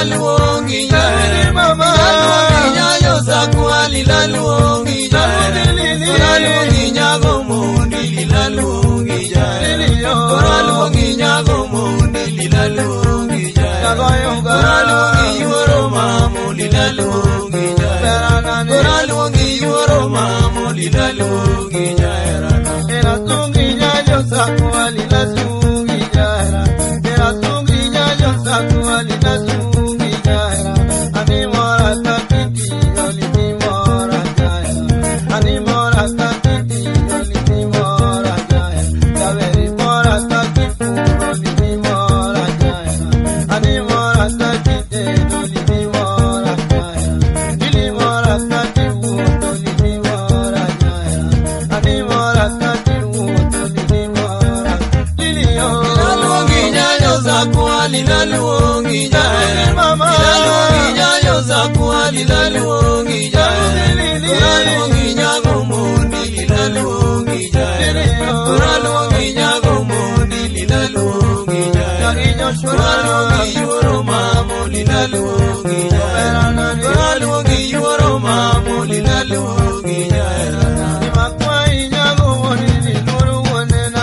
lilaluongi jae mama nyayo sakwa lilaluongi jae lilaluongi nyago mundi lilaluongi jae lilaluongi nyago mundi lilaluongi jae lilaluongi yoro mamu lilaluongi jae lilaluongi yoro mamu lilaluongi jae lilaluongi nyayo sakwa lilaluongi jae lilaluongi nyayo sakwa lilaluongi jae ani mora takiti oli mora jae ani mora takiti oli mora jae javeri mora takiti oli mora jae ani mora takiti oli mora jae ili mora takiti oli mora jae ani mora takiti oli mora lilio lilaluongi nyayo sakwa lilaluongi jae mama lilaluongi nyayo sakwa lilaluongi jae lilaluongi nyago mundi lilaluongi jae lilaluongi nyago mundi lilaluongi jae lilaluongi yoro mamu lilaluongi jae lilaluongi yoro mamu lilaluongi jae makwai nyago mundi lilaluonena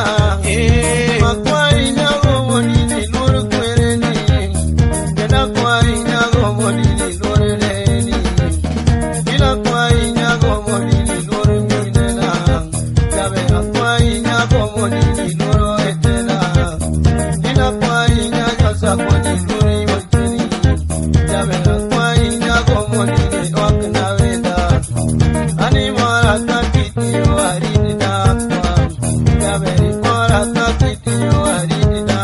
makwai nyago mundi lilaluonena kena kwai nyago mundi lilaluonena ila kwai nyago mundi lilaluonena jabe kwai nyago mundi lilaluonena ila kwai nyago sakwa lilaluonena jabe kwai nyago mundi lilaluonena ani mara takiti waridina jabe mara takiti waridina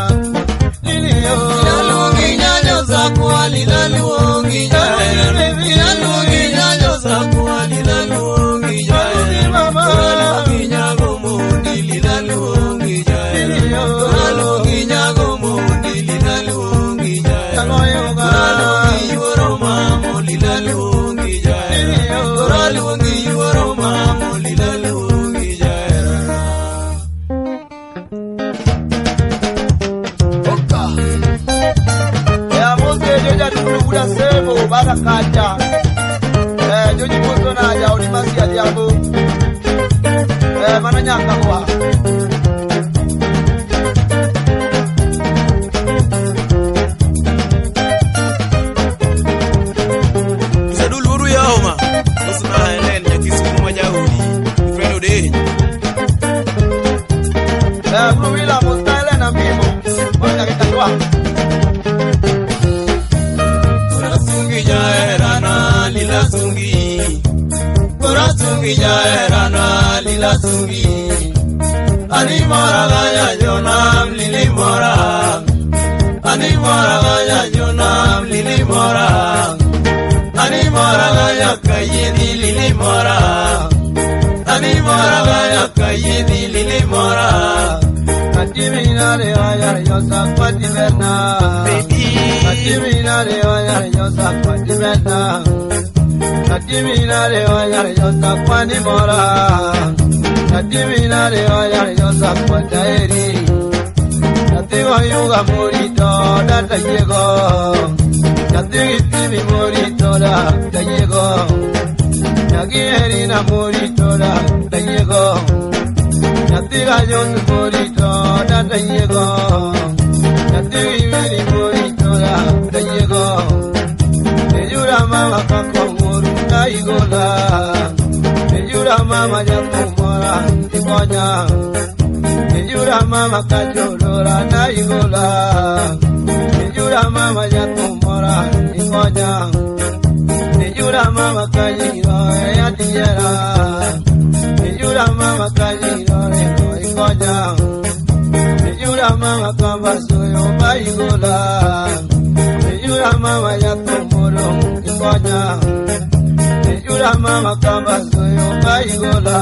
lilaluongi nyayo sakwa lilaluongi jae lilaluongi nyayo sakwa lilaluongi jae lilaluongi nyago mundi lilaluongi jae lilaluongi nyago mundi lilaluongi jae lilaluongi yoro mamu lilaluongi jae lilaluongi yoro mamu lilaluongi jae ya moke joja tukuda sebo barakaja joji moto na ja ulimasi ya jambo mananya kwa saduluru ya homa usna helen ya kisimu majauri freno de bruwila mustale na mimo waka kitwa Kurasungi jaerana lilasungi Kurasungi jaerana lilasungi Ani mora gaya jonam lili mora Ani mora gaya jonam lili mora Ani mora gaya kayedi lili mora Ani mora gaya kayedi lili mora Katimina de ayar yosa pativerna Katimina de ayar yosa pativerna Katimina de ayar yosa panimora Katimina de ayar yosa pataeri Katiwa yuga morito data llegó Kativi morito data llegó Nagierina morito data llegó Natiga yon morito data llegó Nativi morito data llegó Eyura mama kakomuru naigola Eyura mama yakumora ikonya Eyura mama kajolora naigola Eyura mama yakumora ikonya Eyura mama kajiro yatiyera Eyura mama kajiro ikonya Eyura mama kambasoyo baigola Eyura mama yakumoro ikonya Eyura mama kambasoyo baigola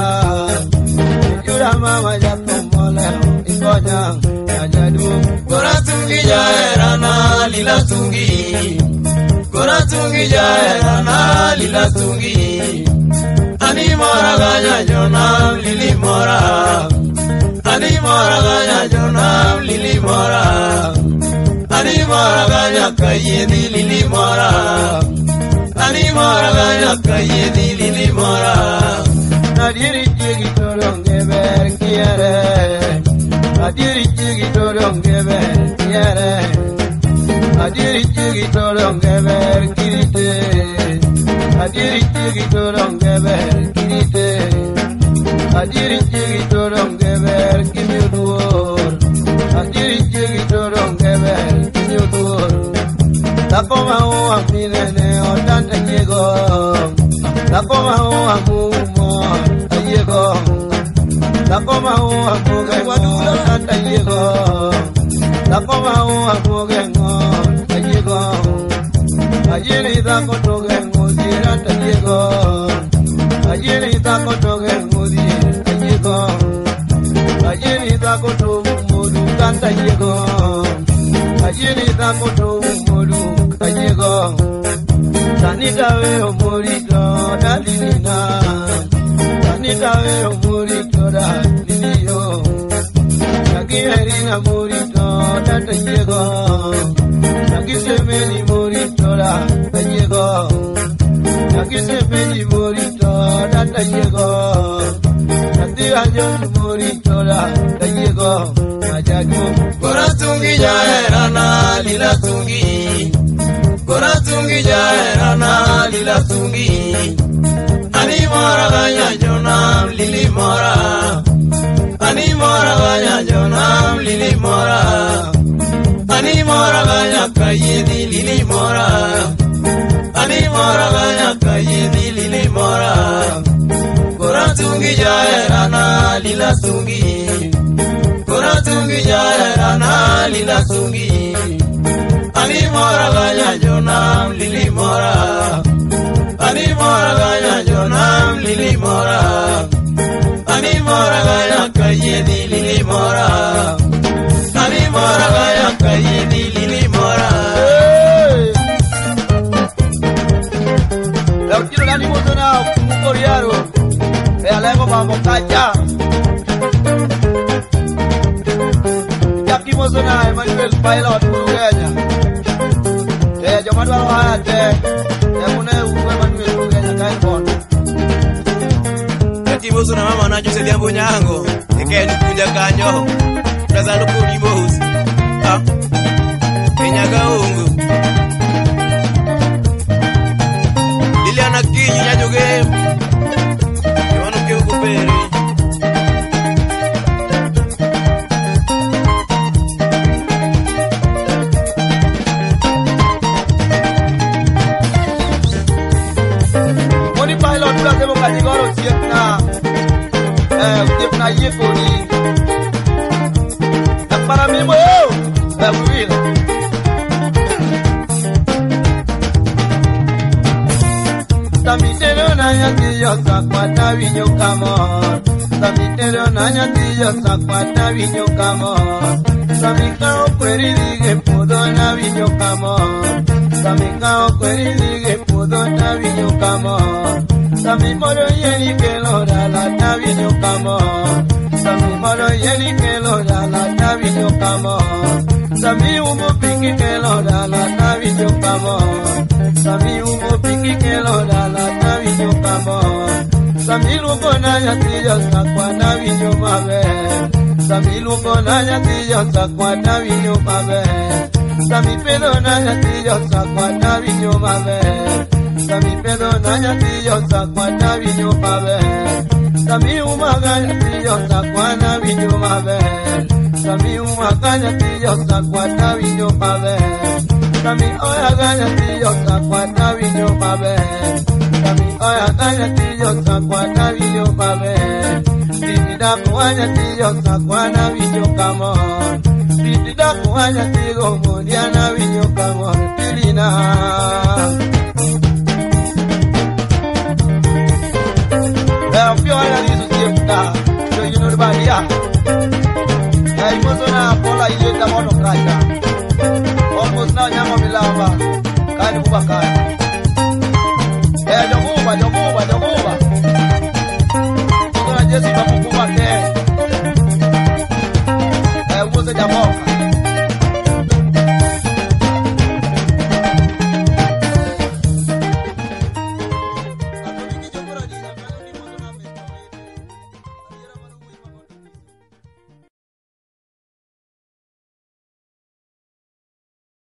Eyura mama yakumole ikonya Yajadu Kuratungi jaerana lilatungi Kuratungi jaerana lilatungi Ani mora gaya jonam lili mora Ani mora gaya jonam lili mora Ani mora gaya kayedi lili mora. Ani mora ganya kayedi lili mora. Nadiri chigi toronge ber kiere. Nadiri chigi toronge ber kiere. Nadiri chigi toronge ber kirite. Nadiri chigi toronge ber kirite. Nadiri chigi toronge ber kimiudur. Nadiri chigi toronge ber kimiudur. Takoma o amilene o tante llegó. Takoma o amumo llegó. Takoma o amuge guadula tante llegó. Takoma o amuge no llegó. Ayeni da kotoge mudira tante llegó. Ayeni da kotoge mudira llegó. Ayeni da kotoge mudira tante llegó. Ayeni da kotoge mudira llegó. Tanita veo morito dalilina. Tanita veo morito dalilio. Nakiherina morito data llegó. Nakisemeni morito data llegó. Nakisemeni morito data llegó. Natiayo morito data llegó. Majago. Koratungi jaerana lila tungi. Koratungi jaerana lila tungi. Ani mora ganya jonam lili mora. Ani mora ganya jonam lili mora. Ani mora ganya kayedi lili mora. Ani mora ganya kayedi lili mora. Koratungi jaerana lila tungi. Koratungi jaerana lila tungi. Ani mora ganya jonam lili mora. Ani mora ganya jonam lili mora. Ani mora ganya kayedi lili mora. Ani mora ganya kayedi lili mora. La quiero la animo de una coreano. Le alego vamos cacha. Ya kimos una Emmanuel Pilot Uruguaya. Yo mando a los ate. Ya pone Emmanuel Uruguaya cae con. Kimos una mama na juse dia bunyango. Eke kunja kanyo. Kaza lukudi mos. Ah. Penyaga ungu. Liliana kinyi ya joge. Yono ke ukupere. Moni pilot pula sebo kajigoro siap na yekoni. Tak para mimo yo. Will. Tamitero nanya tiyo sakwata vinyo kamor. Tamitero nanya tiyo sakwata vinyo kamor. Samikao kweri dige pudo na vinyo kamor. Samikao kweri dige pudo na vinyo kamor. Sami moro yeni kelo la na vinyo kamor. Sami moro yeni kelo la na vinyo kamor. Sami umo piki kelo la na vinyo kamor. Sami umo piki kelo la na vinyo kamor. Sami luko na yatiyo sakwa na vinyo mabe. Sami luko na yatiyo sakwa na vinyo mabe. Sami pedo na yatiyo sakwa na vinyo mabe. Sami pedo na yatiyo sakwa na vinyo mabe. Sami umaga yatiyo sakwa na vinyo mabe. Sami umaga yatiyo sakwa na vinyo mabe. Sami oya ganya tiyo sakwa na vinyo mabe. Sami oya ganya tiyo sakwa na vinyo mabe. Siti da kuanya tiyo sakwa na vinyo kamon. Siti da kuanya tiyo mondia na vinyo kamon. Pilina. Fio ala lisu siemta. So you know the body ya. Imozo na pola ile ta mono kraja. Almost now nyama bilaba. Kani kubakani.